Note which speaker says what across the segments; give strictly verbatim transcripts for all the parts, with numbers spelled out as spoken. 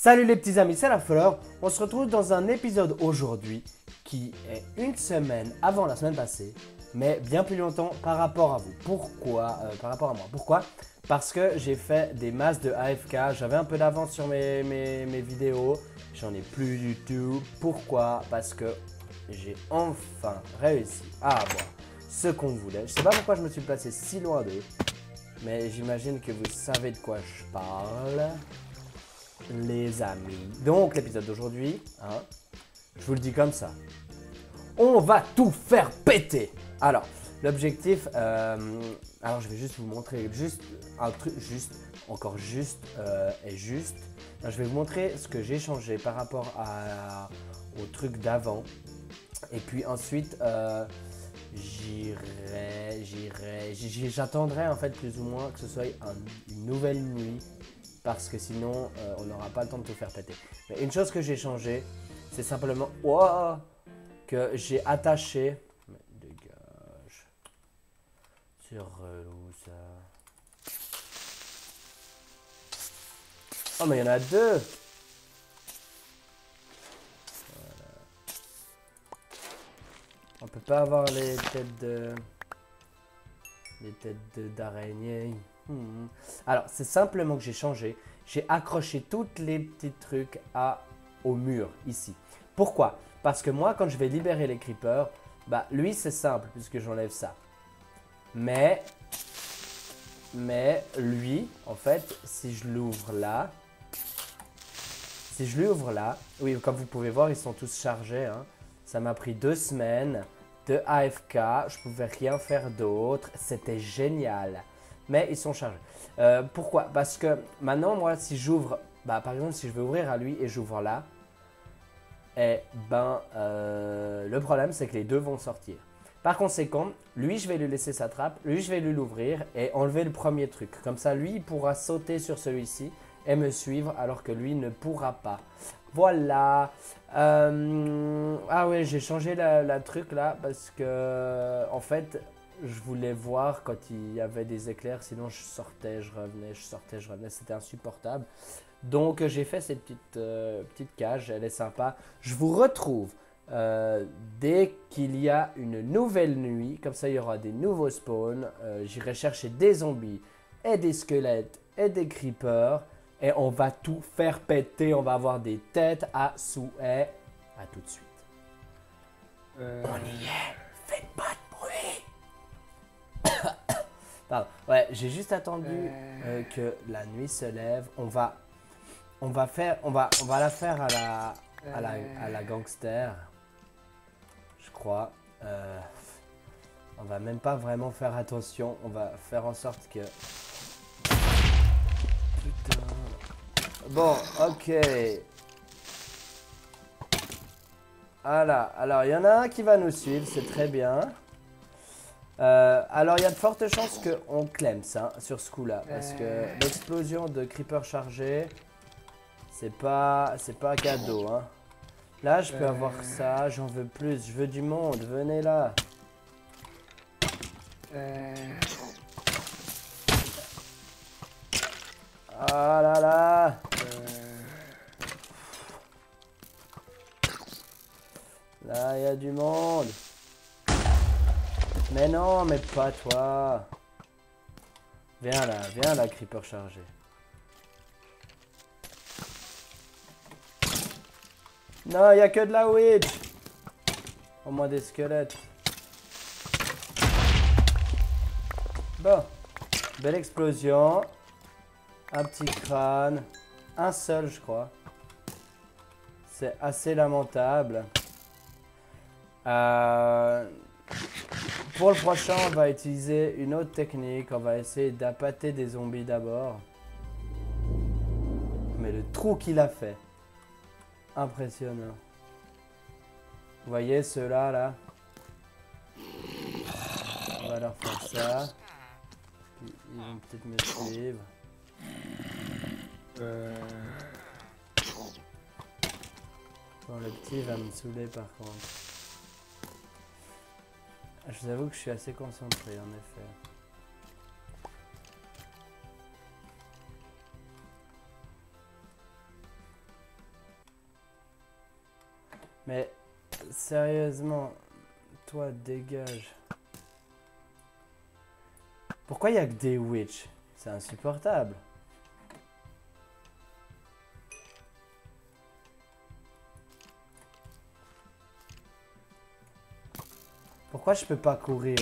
Speaker 1: Salut les petits amis, c'est la fleur. On se retrouve dans un épisode aujourd'hui qui est une semaine avant la semaine passée, mais bien plus longtemps par rapport à vous. Pourquoi euh, Par rapport à moi. Pourquoi? Parce que j'ai fait des masses de A F K, j'avais un peu d'avance sur mes, mes, mes vidéos, j'en ai plus du tout. Pourquoi? Parce que j'ai enfin réussi à avoir ce qu'on voulait. Je ne sais pas pourquoi je me suis placé si loin d'eux, mais j'imagine que vous savez de quoi je parle. Les amis. Donc l'épisode d'aujourd'hui, hein, je vous le dis comme ça. On va tout faire péter. Alors, l'objectif, euh, alors je vais juste vous montrer juste un truc, juste, encore juste euh, et juste. Alors, je vais vous montrer ce que j'ai changé par rapport à, au truc d'avant. Et puis ensuite, euh, j'irai, j'irai, j'attendrai en fait plus ou moins que ce soit un, une nouvelle nuit. Parce que sinon, euh, on n'aura pas le temps de tout faire péter. Mais une chose que j'ai changé, c'est simplement wow, que j'ai attaché. Mais dégage. C'est relou ça. Oh, mais il y en a deux. Voilà. On peut pas avoir les têtes de. Les têtes d'araignée. Hmm. Alors, c'est simplement que j'ai changé. J'ai accroché tous les petits trucs à, au mur, ici. Pourquoi? Parce que moi, quand je vais libérer les creepers, bah, lui, c'est simple, puisque j'enlève ça. Mais, mais lui, en fait, si je l'ouvre là, si je l'ouvre là, oui, comme vous pouvez voir, ils sont tous chargés. Hein. Ça m'a pris deux semaines de A F K. Je pouvais rien faire d'autre. C'était génial. Mais ils sont chargés. Euh, pourquoi? Parce que maintenant, moi, si j'ouvre, bah, par exemple, si je veux ouvrir à lui et j'ouvre là, eh ben, euh, le problème, c'est que les deux vont sortir. Par conséquent, lui, je vais lui laisser sa trappe, lui, je vais lui l'ouvrir et enlever le premier truc. Comme ça, lui, il pourra sauter sur celui-ci et me suivre alors que lui ne pourra pas. Voilà. Euh, ah ouais, j'ai changé la, la truc là parce que, en fait, je voulais voir quand il y avait des éclairs, sinon je sortais, je revenais, je sortais, je revenais, c'était insupportable. Donc j'ai fait cette petite, euh, petite cage, elle est sympa. Je vous retrouve euh, dès qu'il y a une nouvelle nuit, comme ça il y aura des nouveaux spawns. Euh, J'irai chercher des zombies et des squelettes et des creepers. Et on va tout faire péter, on va avoir des têtes à souhait. À tout de suite. Euh... On y est, faites pas de bruit. Pardon. Ouais, j'ai juste attendu euh... Euh, que la nuit se lève. On va, on va faire, on va, on va la faire à la, à la, à la gangster. Je crois. Euh, on va même pas vraiment faire attention. On va faire en sorte que. Putain. Bon, ok. Voilà. Alors, il y en a un qui va nous suivre, c'est très bien. Euh, alors, il y a de fortes chances qu'on clems hein, sur ce coup-là. Parce que l'explosion de creeper chargé, c'est pas, c'est pas cadeau. Hein. Là, je peux avoir ça. J'en veux plus. Je veux du monde. Venez là. Ah là là. Là, il y a du monde. Mais non, mais pas toi. Viens là, viens là, creeper chargé. Non, il n'y a que de la witch. Au moins des squelettes. Bon. Belle explosion. Un petit crâne. Un seul, je crois. C'est assez lamentable. Euh, pour le prochain, on va utiliser une autre technique. On va essayer d'appâter des zombies d'abord. Mais le trou qu'il a fait. Impressionnant. Vous voyez ceux-là, là, on va leur faire ça. Ils vont peut-être me suivre. Euh... Bon, le petit va me saouler par contre. Je vous avoue que je suis assez concentré en effet. Mais sérieusement, toi dégage. Pourquoi il y a que des witch? C'est insupportable. Pourquoi je peux pas courir?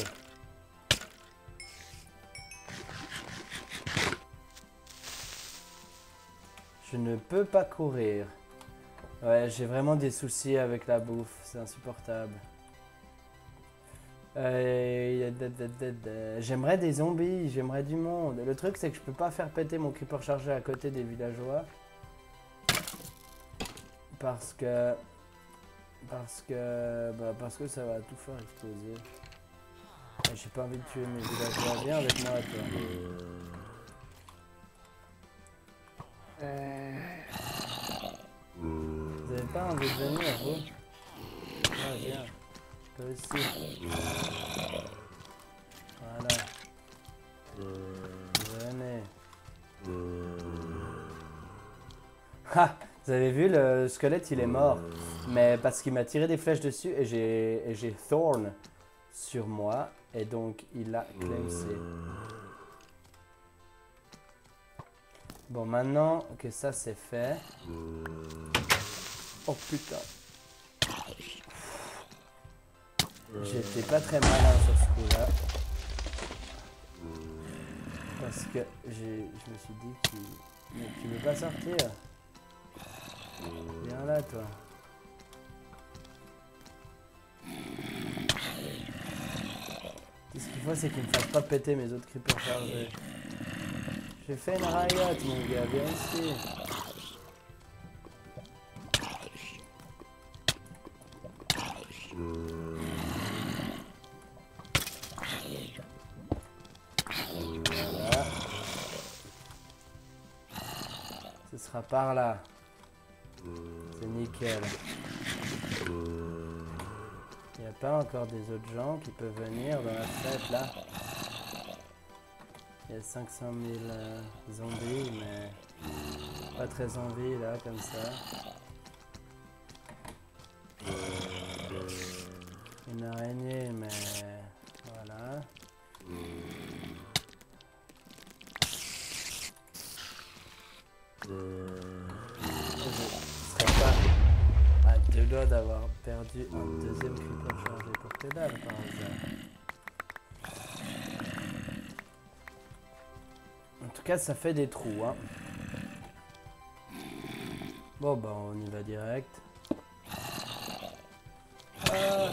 Speaker 1: Je ne peux pas courir. Ouais, j'ai vraiment des soucis avec la bouffe, c'est insupportable. Euh, j'aimerais des zombies, j'aimerais du monde. Le truc c'est que je peux pas faire péter mon creeper chargé à côté des villageois. Parce que... Parce que... Bah parce que ça va tout faire exploser. J'ai pas envie de tuer mes villageois. Viens avec moi toi. Vous avez pas envie de venir vous? Ah viens. Toi aussi. Voilà. Venez. Ha! Vous avez vu, le squelette il est mort. Mais parce qu'il m'a tiré des flèches dessus et j'ai Thorn sur moi. Et donc il a clamsé. Bon, maintenant que ça c'est fait. Oh putain. J'étais pas très malin sur ce coup-là. Parce que j'ai, je me suis dit qu'il... Mais tu veux pas sortir? Viens là toi. Tout ce qu'il faut c'est qu'il me fasse pas péter mes autres creepers chargés. J'ai fait une riot mon gars, viens ici. Voilà. Ce sera par là. C'est nickel. Il n'y a pas encore des autres gens qui peuvent venir dans la fête là. Il y a cinq cent mille euh, zombies, mais pas très envie là comme ça. Une araignée, mais voilà. Je serais pas à deux doigts d'avoir perdu un deuxième creeper chargé pour que dalle par hasard. En tout cas, ça fait des trous, hein. Bon, bah, on y va direct. Ah.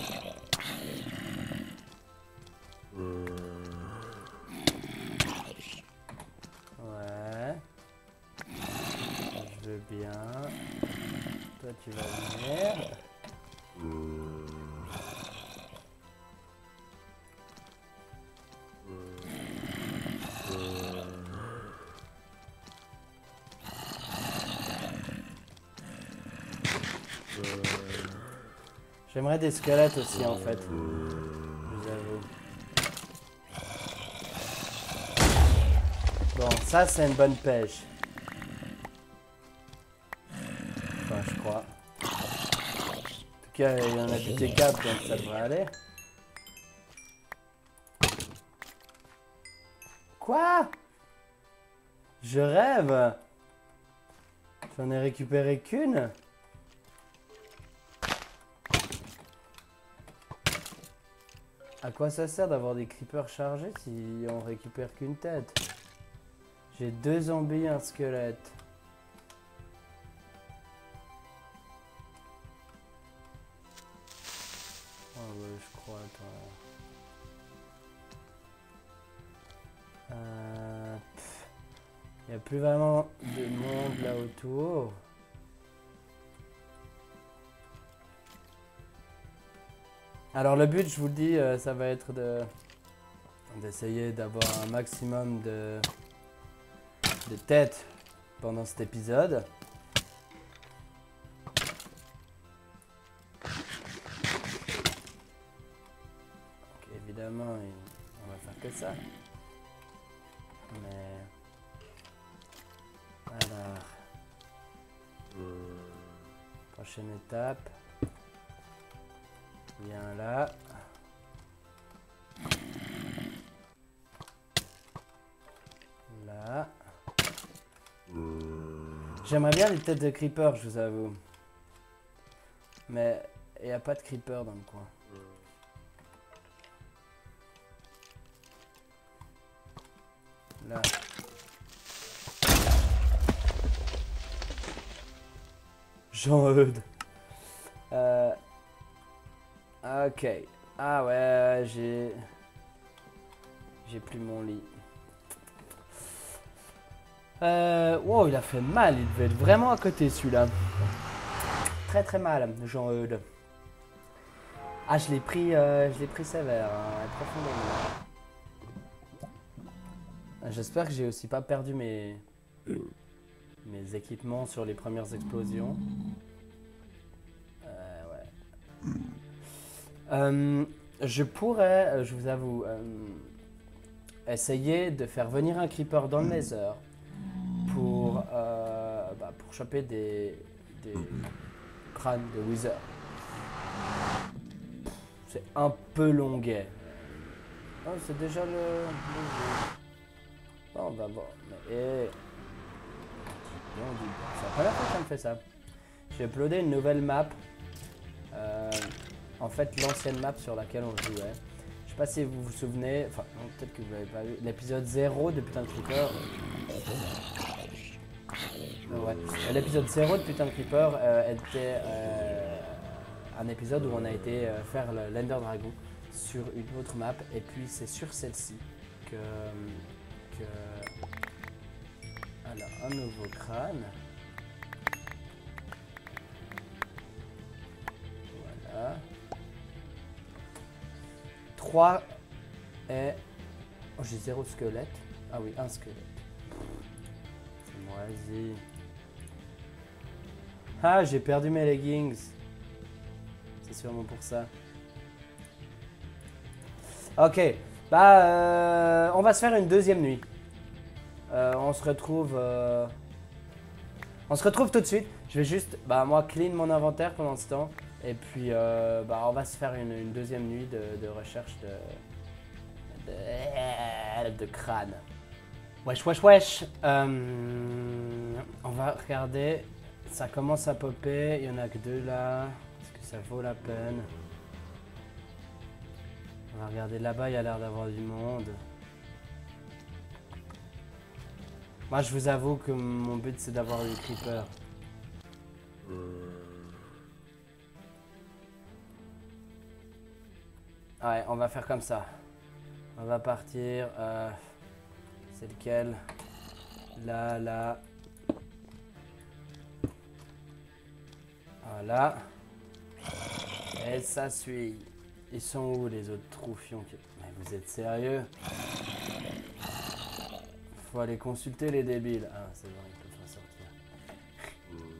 Speaker 1: Ouais. Je veux bien. Toi, tu vas venir. J'aimerais des squelettes aussi en fait. Je vous avoue. Bon, ça c'est une bonne pêche. Enfin, je crois. En tout cas, il y en a du T quatre donc ça devrait aller. Quoi? Je rêve. J'en ai récupéré qu'une. À quoi ça sert d'avoir des creepers chargés si on récupère qu'une tête? J'ai deux zombies et un squelette. Oh ouais, je crois, attends. Euh, Il n'y a plus vraiment de monde là autour. Alors le but, je vous le dis, euh, ça va être de d'essayer d'avoir un maximum de, de têtes pendant cet épisode. Donc, évidemment, on va faire que ça. Mais alors, prochaine étape. Viens là. Là. J'aimerais bien les têtes de creeper, je vous avoue. Mais il n'y a pas de creeper dans le coin. Là. Jean-Eudes. Euh... Ok. Ah ouais, j'ai... J'ai plus mon lit. Euh... Wow, il a fait mal. Il devait être vraiment à côté, celui-là. Très très mal, Jean-Eudes. Ah, je l'ai pris, euh, je l'ai pris sévère, hein, profondément. J'espère que j'ai aussi pas perdu mes... mes équipements sur les premières explosions. Euh, ouais. Euh, je pourrais, je vous avoue, euh, essayer de faire venir un creeper dans le Nether pour, euh, bah, pour choper des, des crânes de Wither. C'est un peu longuet. Oh, c'est déjà le, le jeu. Bon, on va voir. Mais, eh. C'est la première fois que ça me fait ça. J'ai uploadé une nouvelle map. Euh, en fait, l'ancienne map sur laquelle on jouait. Je sais pas si vous vous souvenez. Enfin, peut-être que vous l'avez pas vu. L'épisode zéro de Putain de Creeper. Ouais. L'épisode zéro de Putain de Creeper euh, était euh, un épisode où on a été euh, faire l'Ender Dragon sur une autre map. Et puis, c'est sur celle-ci que. que Alors, un nouveau crâne. Voilà. trois et... Oh, j'ai zéro squelette. Ah oui, un squelette. C'est moisi. Ah, j'ai perdu mes leggings. C'est sûrement pour ça. Ok. Bah, euh, on va se faire une deuxième nuit. Euh, on se retrouve... Euh... On se retrouve tout de suite. Je vais juste, bah, moi, clean mon inventaire pendant ce temps. Et puis, euh, bah, on va se faire une, une deuxième nuit de, de recherche de... de... de crâne. Wesh, wesh, wesh. Euh, on va regarder. Ça commence à popper. Il n'y en a que deux là. Est-ce que ça vaut la peine? On va regarder là-bas. Il y a l'air d'avoir du monde. Moi, je vous avoue que mon but, c'est d'avoir des creepers. Ouais, on va faire comme ça. On va partir. Euh, c'est lequel? Là, là. Voilà. Et ça suit. Ils sont où les autres troufions? Mais vous êtes sérieux? Faut aller consulter les débiles. Ah, c'est bon, ils peuvent pas sortir.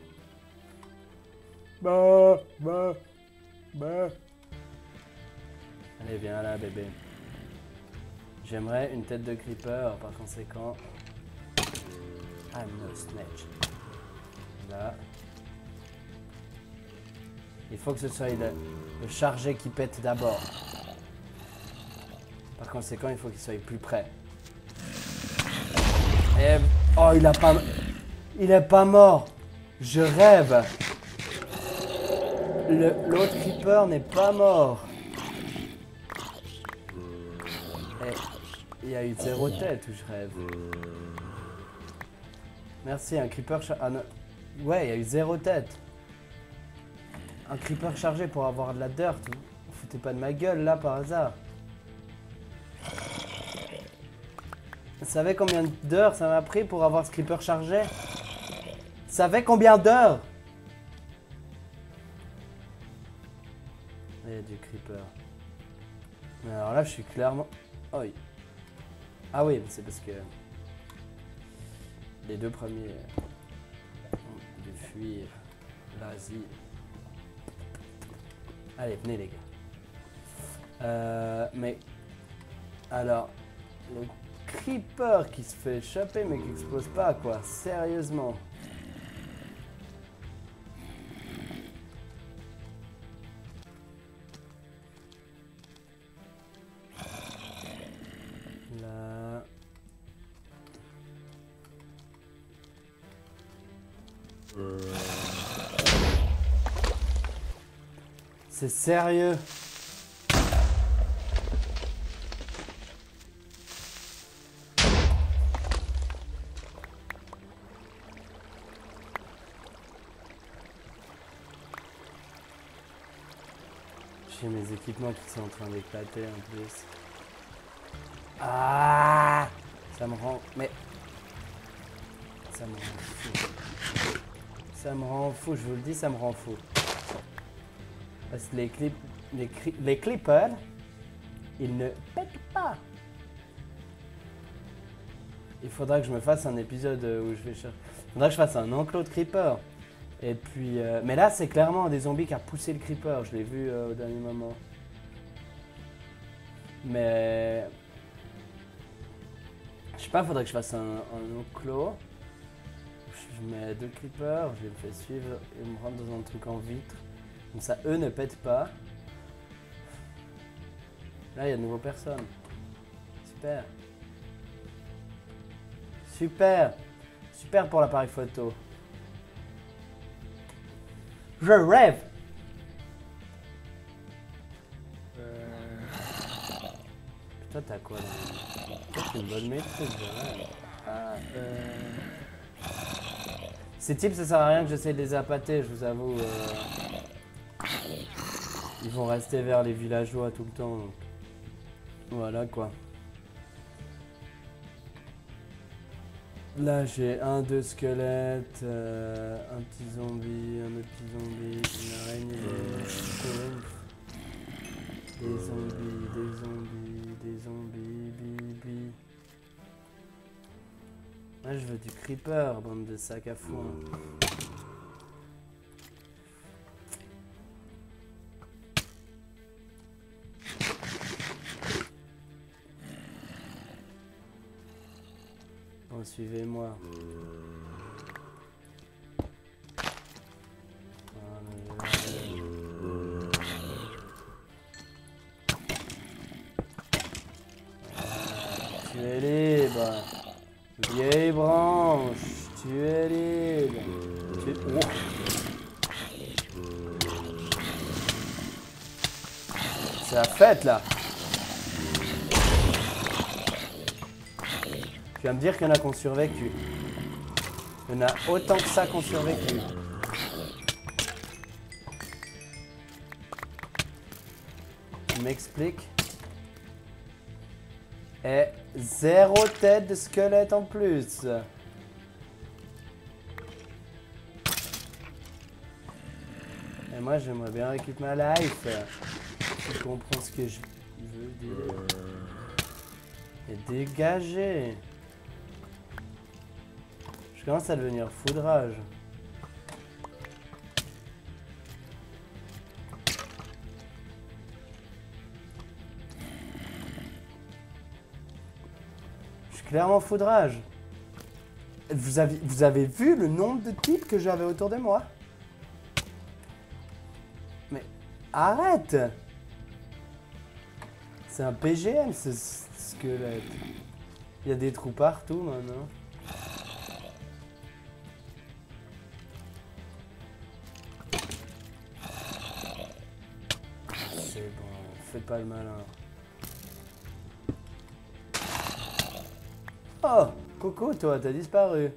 Speaker 1: Bah, bah, bah. Allez, viens là, bébé. J'aimerais une tête de creeper, par conséquent. I'm no snitch. Là. Il faut que ce soit le, le chargé qui pète d'abord. Par conséquent, il faut qu'il soit plus près. Et... Oh, il a pas... Il est pas mort. Je rêve. L'autre creeper n'est pas mort. Et... Il y a eu zéro tête où je rêve. Merci, un creeper... Ah, non. Ouais, il y a eu zéro tête. Un creeper chargé pour avoir de la dirt. Vous foutez pas de ma gueule là par hasard. Vous savez combien d'heures ça m'a pris pour avoir ce creeper chargé? Vous savez combien d'heures? Il y a du creeper. Mais alors là je suis clairement... Oh oui. Ah oui, c'est parce que... Les deux premiers... ont dû fuir l'Asie. Allez, venez les gars. Euh, mais... Alors... Le creeper qui se fait échapper mais qui explose pas quoi. Sérieusement. C'est sérieux? J'ai mes équipements qui sont en train d'éclater en plus. Ah! Ça me rend... Mais... Ça me rend fou. Ça me rend fou, je vous le dis, ça me rend fou. Parce que les clips... Les, cri... les clippers, ils ne pètent pas. Il faudra que je me fasse un épisode où je vais chercher... Il faudra que je fasse un enclos de creeper. Et puis... Euh... Mais là, c'est clairement un des zombies qui a poussé le creeper. Je l'ai vu euh, au dernier moment. Mais... Je sais pas, il faudrait que je fasse un, un enclos. Je mets deux creepers, je les fais suivre et me rendre dans un truc en vitre. Comme ça, eux ne pètent pas. Là, il y a de nouveaux personnes. Super. Super. Super pour l'appareil photo. Je rêve. Euh... Toi, t'as quoi là? C'est une bonne maîtrise, je rêve. Ah, euh... Ces types, ça sert à rien que j'essaie de les appâter, je vous avoue. Euh... Ils vont rester vers les villageois tout le temps. Donc. Voilà quoi. Là, j'ai un, deux squelettes, euh, un petit zombie, un autre petit zombie, une araignée, des zombies, des zombies, des zombies, bibi. Moi, je veux du creeper, bande de sacs à foin. Bon, suivez-moi. Tu es libre. Vieille branche, tu es libre. Tu... Oh. C'est la fête là. Tu vas me dire qu'il y en a qui ont survécu. Il y en a autant que ça qui ont survécu. Tu m'expliques? Et zéro tête de squelette en plus. Et moi j'aimerais bien récupérer ma life. Tu comprends ce que je veux dire. Et dégager. Je commence à devenir foudrage. Je suis clairement foudrage. Vous avez, vous avez vu le nombre de types que j'avais autour de moi? Mais arrête! C'est un P G M ce squelette. Il y a des trous partout maintenant. C'est bon, fais pas le malin. Oh, coucou toi, t'as disparu.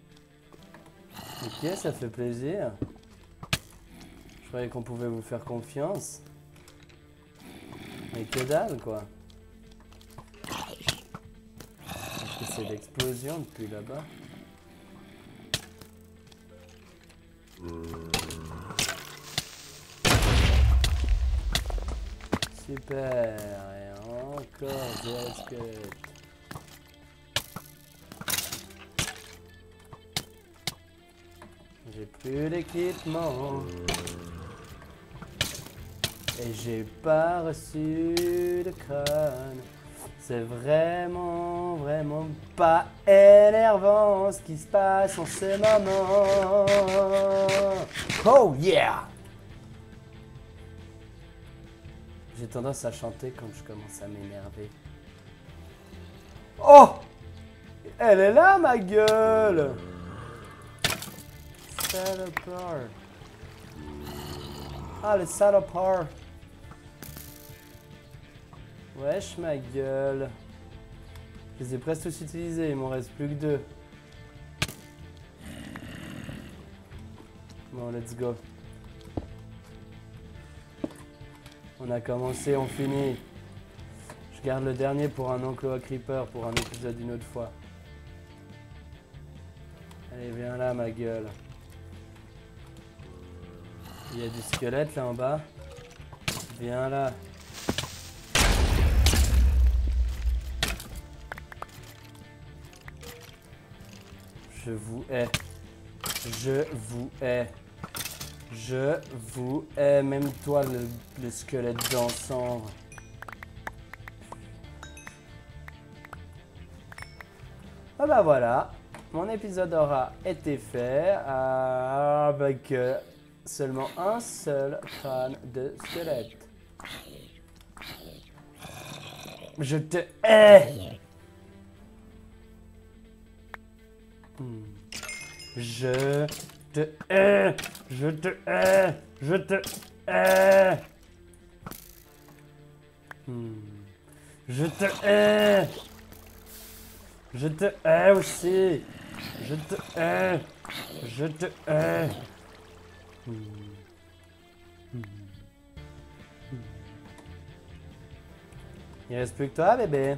Speaker 1: Ok, ça fait plaisir. Je croyais qu'on pouvait vous faire confiance. Mais que dalle quoi. Est-ce que c'est l'explosion depuis là-bas? Super, et encore des squelettes. J'ai plus l'équipement. Et j'ai pas reçu de crâne. C'est vraiment, vraiment pas énervant ce qui se passe en ce moment. Oh yeah! J'ai tendance à chanter quand je commence à m'énerver. Oh! Elle est là, ma gueule! salopard. Ah, le salopard. Wesh, ma gueule. Je les ai presque tous utilisés, il m'en reste plus que deux. Bon, let's go. On a commencé, on finit. Je garde le dernier pour un enclos à creeper, pour un épisode une autre fois. Allez, viens là, ma gueule. Il y a du squelette là en bas. Viens là. Je vous hais. Je vous hais. Je vous hais. Même toi, le, le squelette dansant. Ah bah voilà. Mon épisode aura été fait avec seulement un seul crâne de squelette. Je te hais. Hmm. Je te hais. Je te hais. Je te hais. Hmm. Je te hais. Je te hais aussi. Je te hais. Je te hais. Hmm. Hmm. Hmm. Il reste plus que toi, bébé.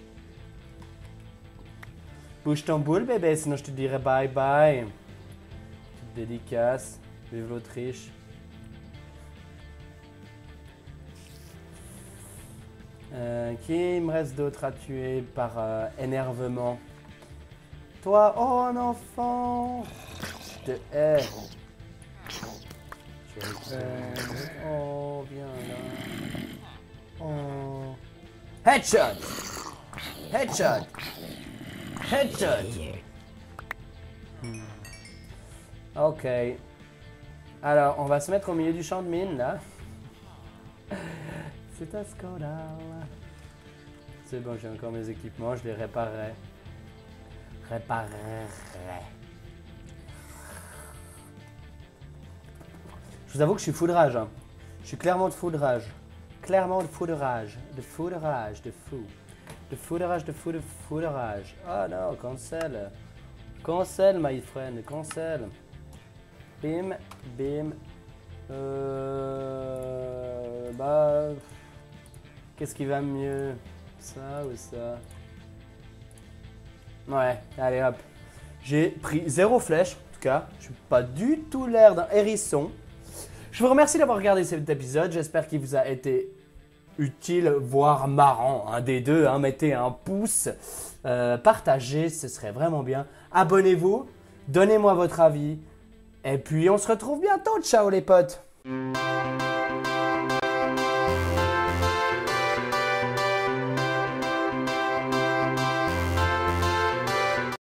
Speaker 1: Bouge ton boule, bébé, sinon je te dirai bye bye. Petite dédicace. Vive l'Autriche. Euh, qui me reste d'autre à tuer par euh, énervement? Toi, oh un enfant! Je te hais. Je te hais. Oh, viens là. Oh. Headshot! Headshot! Headshot! Hmm. Ok. Alors, on va se mettre au milieu du champ de mine là. C'est un scandale. C'est bon, j'ai encore mes équipements, je les réparerai. Réparerai. Je vous avoue que je suis fou de rage. Hein. Je suis clairement de fou de rage. Clairement de fou de rage. De fou de rage, de fou. De fou de rage, de fou de fou de rage. Oh non, cancel. Cancel, my friend, cancel. Bim, bim. Euh... Bah... Qu'est-ce qui va mieux? Ça ou ça? Ouais, allez hop. J'ai pris zéro flèche, en tout cas. Je suis pas du tout l'air d'un hérisson. Je vous remercie d'avoir regardé cet épisode. J'espère qu'il vous a été utile, voire marrant. Un des deux, hein. Mettez un pouce. Euh, partagez, ce serait vraiment bien. Abonnez-vous. Donnez-moi votre avis. Et puis, on se retrouve bientôt. Ciao les potes.